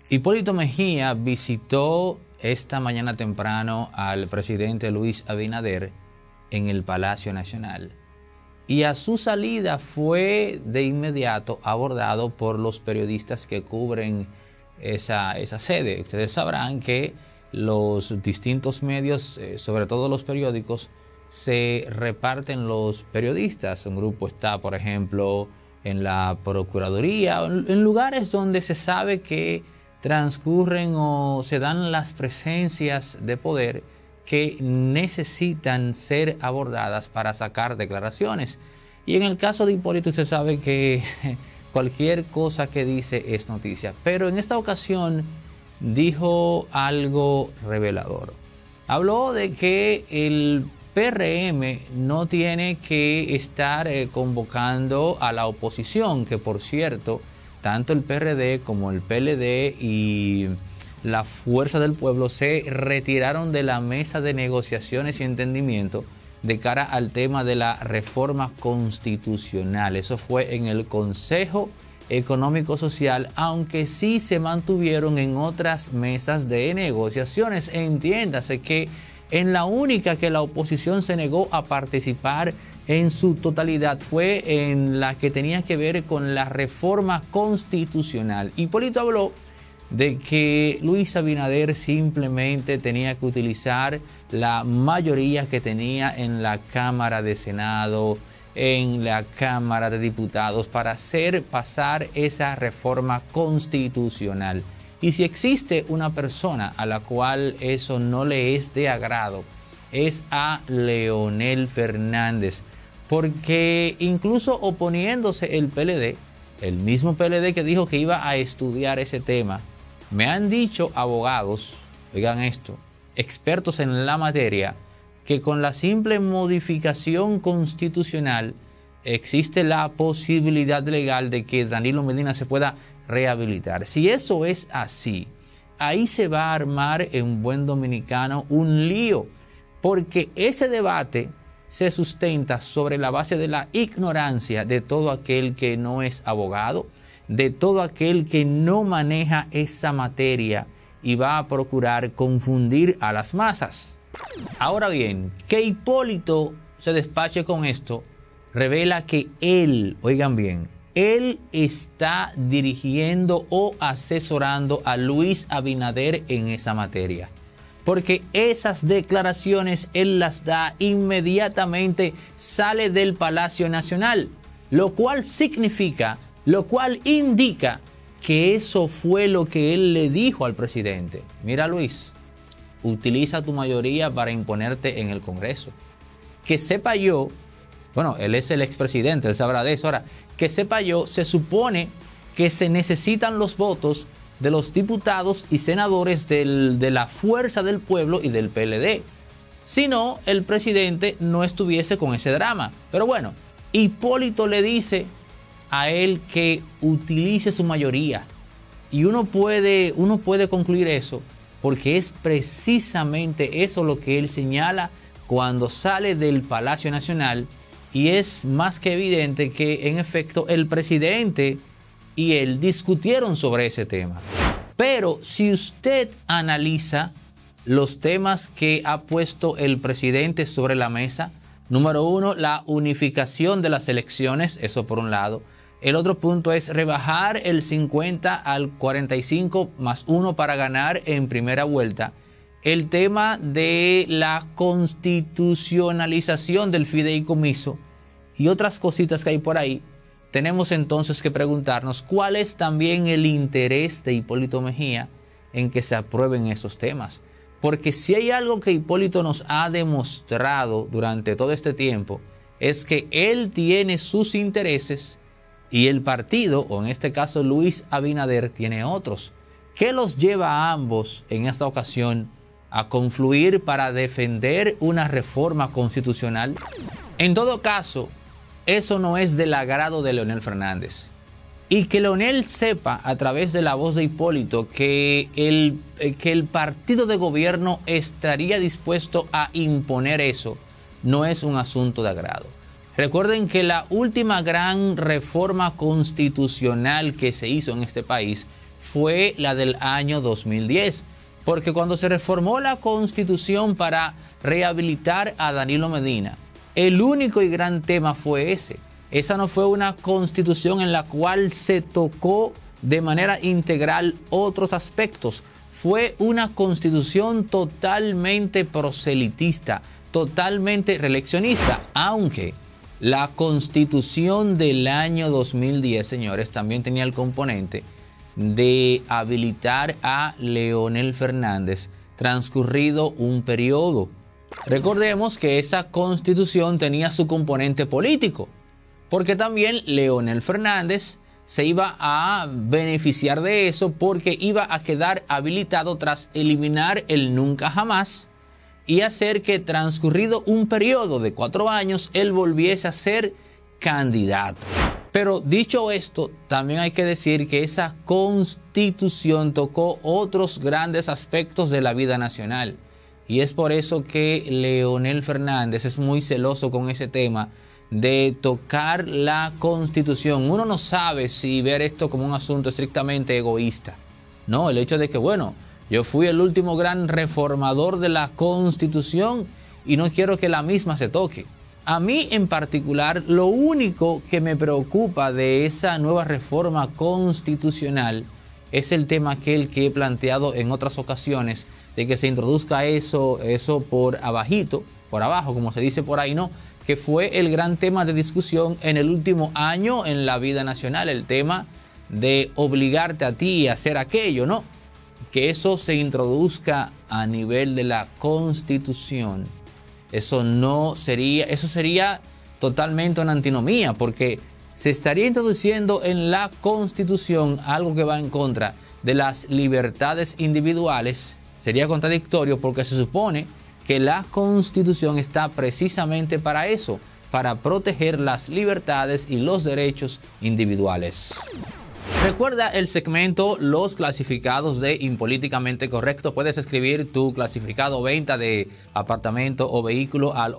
Hipólito Mejía visitó esta mañana temprano al presidente Luis Abinader en el Palacio Nacional y a su salida fue de inmediato abordado por los periodistas que cubren esa sede. Ustedes sabrán que los distintos medios, sobre todo los periódicos, se reparten los periodistas. Un grupo está, por ejemplo, en la Procuraduría, en lugares donde se sabe que transcurren o se dan las presencias de poder que necesitan ser abordadas para sacar declaraciones. Y en el caso de Hipólito, usted sabe que cualquier cosa que dice es noticia. Pero en esta ocasión dijo algo revelador. Habló de que el PRM no tiene que estar convocando a la oposición, que por cierto, tanto el PRD como el PLD y la Fuerza del Pueblo se retiraron de la mesa de negociaciones y entendimiento de cara al tema de la reforma constitucional. Eso fue en el Consejo Económico Social, aunque sí se mantuvieron en otras mesas de negociaciones. Entiéndase que en la única que la oposición se negó a participar en su totalidad fue en la que tenía que ver con la reforma constitucional. Hipólito habló de que Luis Abinader simplemente tenía que utilizar la mayoría que tenía en la Cámara de Senado, en la Cámara de Diputados, para hacer pasar esa reforma constitucional. Y si existe una persona a la cual eso no le es de agrado, es a Leonel Fernández, porque incluso oponiéndose el PLD, el mismo PLD que dijo que iba a estudiar ese tema, me han dicho abogados, oigan esto, expertos en la materia, que con la simple modificación constitucional existe la posibilidad legal de que Danilo Medina se pueda rehabilitar. Si eso es así, ahí se va a armar en buen dominicano un lío, porque ese debate se sustenta sobre la base de la ignorancia de todo aquel que no es abogado, de todo aquel que no maneja esa materia y va a procurar confundir a las masas. Ahora bien, que Hipólito se despache con esto revela que él, oigan bien, él está dirigiendo o asesorando a Luis Abinader en esa materia. Porque esas declaraciones él las da inmediatamente, sale del Palacio Nacional, lo cual indica que eso fue lo que él le dijo al presidente. Mira, Luis, utiliza tu mayoría para imponerte en el Congreso. Que sepa yo, bueno, él es el expresidente, él sabrá de eso. Ahora, que sepa yo, se supone que se necesitan los votos de los diputados y senadores de la Fuerza del Pueblo y del PLD. Si no, el presidente no estuviese con ese drama. Pero bueno, Hipólito le dice a él que utilice su mayoría. Y uno puede concluir eso porque es precisamente eso lo que él señala cuando sale del Palacio Nacional. Y es más que evidente que, en efecto, el presidente y él discutieron sobre ese tema. Pero si usted analiza los temas que ha puesto el presidente sobre la mesa, número uno, la unificación de las elecciones, eso por un lado. El otro punto es rebajar el 50 al 45 más 1 para ganar en primera vuelta. El tema de la constitucionalización del fideicomiso y otras cositas que hay por ahí. Tenemos entonces que preguntarnos cuál es también el interés de Hipólito Mejía en que se aprueben esos temas. Porque si hay algo que Hipólito nos ha demostrado durante todo este tiempo, es que él tiene sus intereses y el partido, o en este caso Luis Abinader, tiene otros. ¿Qué los lleva a ambos en esta ocasión a confluir para defender una reforma constitucional? En todo caso, eso no es del agrado de Leonel Fernández. Y que Leonel sepa a través de la voz de Hipólito que el partido de gobierno estaría dispuesto a imponer eso, no es un asunto de agrado. Recuerden que la última gran reforma constitucional que se hizo en este país fue la del año 2010, porque cuando se reformó la Constitución para rehabilitar a Danilo Medina, el único y gran tema fue ese. Esa no fue una constitución en la cual se tocó de manera integral otros aspectos. Fue una constitución totalmente proselitista, totalmente reeleccionista, aunque la constitución del año 2010, señores, también tenía el componente de habilitar a Leonel Fernández transcurrido un periodo. Recordemos que esa constitución tenía su componente político, porque también Leonel Fernández se iba a beneficiar de eso porque iba a quedar habilitado tras eliminar el nunca jamás y hacer que transcurrido un periodo de 4 años él volviese a ser candidato. Pero dicho esto, también hay que decir que esa constitución tocó otros grandes aspectos de la vida nacional. Y es por eso que Leonel Fernández es muy celoso con ese tema de tocar la Constitución. Uno no sabe si ver esto como un asunto estrictamente egoísta. No, el hecho de que, bueno, yo fui el último gran reformador de la Constitución y no quiero que la misma se toque. A mí en particular, lo único que me preocupa de esa nueva reforma constitucional es el tema que he planteado en otras ocasiones, de que se introduzca eso por abajito, por abajo, como se dice por ahí, ¿no? Que fue el gran tema de discusión en el último año en la vida nacional, el tema de obligarte a ti a hacer aquello, ¿no? Que eso se introduzca a nivel de la Constitución. Eso sería totalmente una antinomía, porque se estaría introduciendo en la Constitución algo que va en contra de las libertades individuales. Sería contradictorio porque se supone que la Constitución está precisamente para eso, para proteger las libertades y los derechos individuales. Recuerda el segmento Los clasificados de Impolíticamente Correcto. Puedes escribir tu clasificado venta de apartamento o vehículo al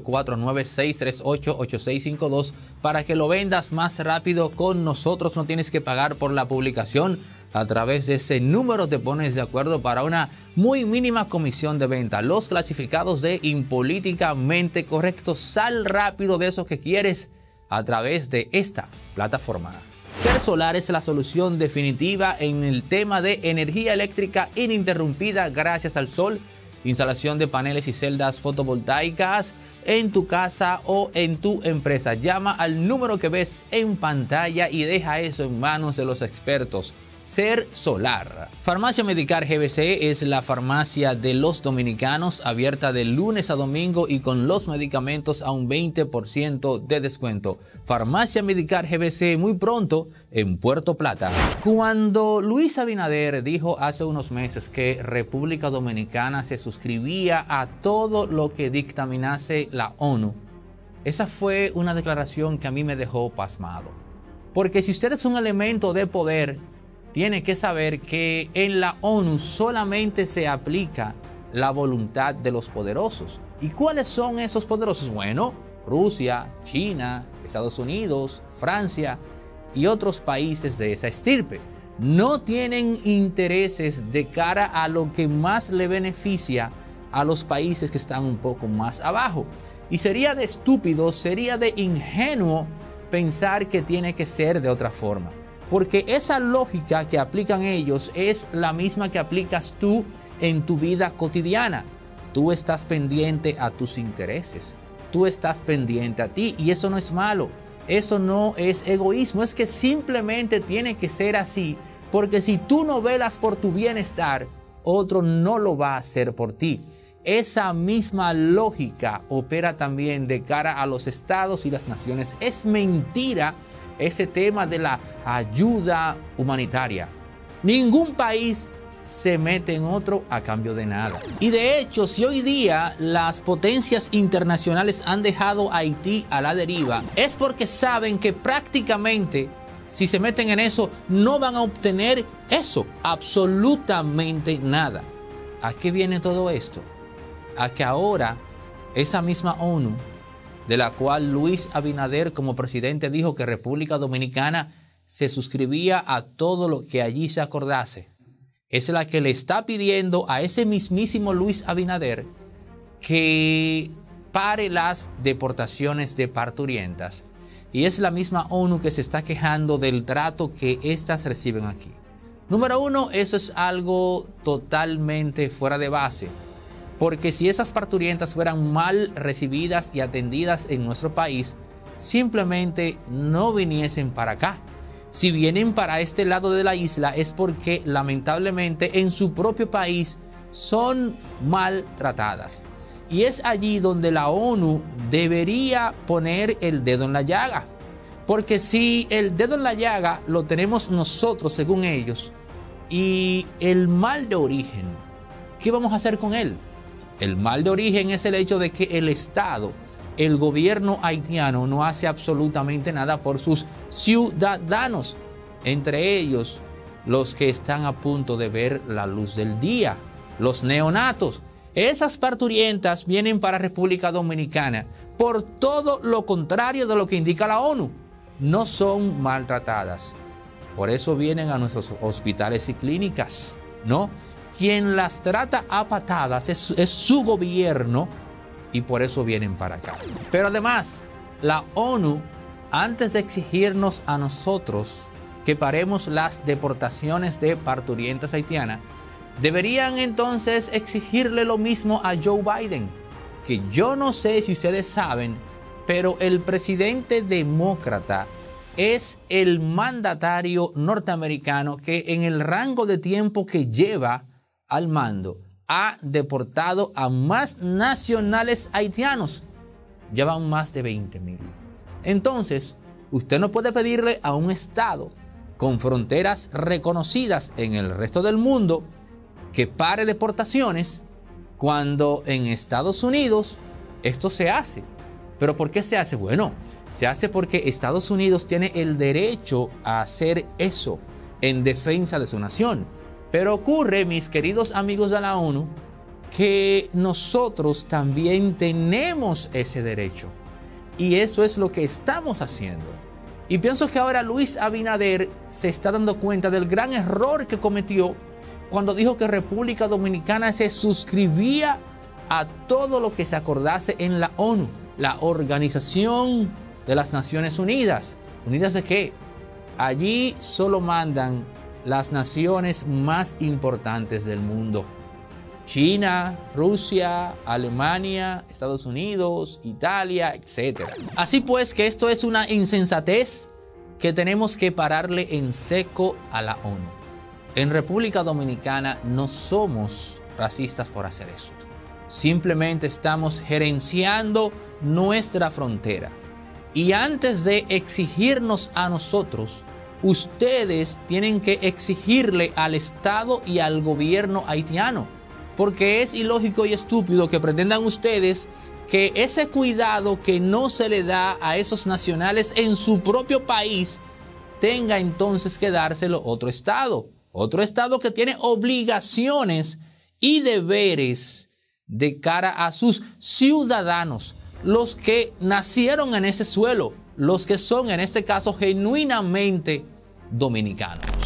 849-638-8652 para que lo vendas más rápido con nosotros. No tienes que pagar por la publicación. A través de ese número te pones de acuerdo para una muy mínima comisión de venta. Los clasificados de Impolíticamente Correcto. Sal rápido de eso que quieres a través de esta plataforma. Ser Solar es la solución definitiva en el tema de energía eléctrica ininterrumpida gracias al sol. Instalación de paneles y celdas fotovoltaicas en tu casa o en tu empresa. Llama al número que ves en pantalla y deja eso en manos de los expertos. Ser Solar. Farmacia Medicar GBC es la farmacia de los dominicanos, abierta de lunes a domingo y con los medicamentos a un 20% de descuento. Farmacia Medicar GBC muy pronto en Puerto Plata. Cuando Luis Abinader dijo hace unos meses que República Dominicana se suscribía a todo lo que dictaminase la ONU, esa fue una declaración que a mí me dejó pasmado. Porque si usted es un elemento de poder, tiene que saber que en la ONU solamente se aplica la voluntad de los poderosos. ¿Y cuáles son esos poderosos? Bueno, Rusia, China, Estados Unidos, Francia y otros países de esa estirpe. No tienen intereses de cara a lo que más le beneficia a los países que están un poco más abajo. Y sería de estúpido, sería de ingenuo pensar que tiene que ser de otra forma. Porque esa lógica que aplican ellos es la misma que aplicas tú en tu vida cotidiana. Tú estás pendiente a tus intereses. Tú estás pendiente a ti y eso no es malo. Eso no es egoísmo. Es que simplemente tiene que ser así. Porque si tú no velas por tu bienestar, otro no lo va a hacer por ti. Esa misma lógica opera también de cara a los estados y las naciones. Es mentira ese tema de la ayuda humanitaria. Ningún país se mete en otro a cambio de nada. Y de hecho, si hoy día las potencias internacionales han dejado a Haití a la deriva, es porque saben que prácticamente si se meten en eso no van a obtener eso, absolutamente nada. ¿A qué viene todo esto? A que ahora esa misma ONU, de la cual Luis Abinader como presidente dijo que República Dominicana se suscribía a todo lo que allí se acordase. Es la que le está pidiendo a ese mismísimo Luis Abinader que pare las deportaciones de parturientas. Y es la misma ONU que se está quejando del trato que éstas reciben aquí. Número uno, eso es algo totalmente fuera de base. Porque si esas parturientas fueran mal recibidas y atendidas en nuestro país, simplemente no viniesen para acá. Si vienen para este lado de la isla es porque lamentablemente en su propio país son maltratadas. Y es allí donde la ONU debería poner el dedo en la llaga. Porque si el dedo en la llaga lo tenemos nosotros según ellos, y el mal de origen, ¿qué vamos a hacer con él? El mal de origen es el hecho de que el Estado, el gobierno haitiano no hace absolutamente nada por sus ciudadanos, entre ellos los que están a punto de ver la luz del día, los neonatos. Esas parturientas vienen para República Dominicana por todo lo contrario de lo que indica la ONU. No son maltratadas. Por eso vienen a nuestros hospitales y clínicas, ¿no? Quien las trata a patadas es su gobierno y por eso vienen para acá. Pero además, la ONU, antes de exigirnos a nosotros que paremos las deportaciones de parturientas haitianas, deberían entonces exigirle lo mismo a Joe Biden, que yo no sé si ustedes saben, pero el presidente demócrata es el mandatario norteamericano que en el rango de tiempo que lleva al mando ha deportado a más nacionales haitianos. Ya van más de 20,000. Entonces, usted no puede pedirle a un estado con fronteras reconocidas en el resto del mundo que pare deportaciones cuando en Estados Unidos esto se hace. ¿Pero por qué se hace? Bueno, se hace porque Estados Unidos tiene el derecho a hacer eso en defensa de su nación. Pero ocurre, mis queridos amigos de la ONU, que nosotros también tenemos ese derecho. Y eso es lo que estamos haciendo. Y pienso que ahora Luis Abinader se está dando cuenta del gran error que cometió cuando dijo que República Dominicana se suscribía a todo lo que se acordase en la ONU, la Organización de las Naciones Unidas. ¿Unidas de qué? Allí solo mandan las naciones más importantes del mundo. China, Rusia, Alemania, Estados Unidos, Italia, etc. Así pues que esto es una insensatez que tenemos que pararle en seco a la ONU. En República Dominicana no somos racistas por hacer eso. Simplemente estamos gerenciando nuestra frontera. Y antes de exigirnos a nosotros, ustedes tienen que exigirle al Estado y al gobierno haitiano. Porque es ilógico y estúpido que pretendan ustedes que ese cuidado que no se le da a esos nacionales en su propio país tenga entonces que dárselo otro Estado. Otro Estado que tiene obligaciones y deberes de cara a sus ciudadanos, los que nacieron en ese suelo, los que son en este caso genuinamente dominicanos.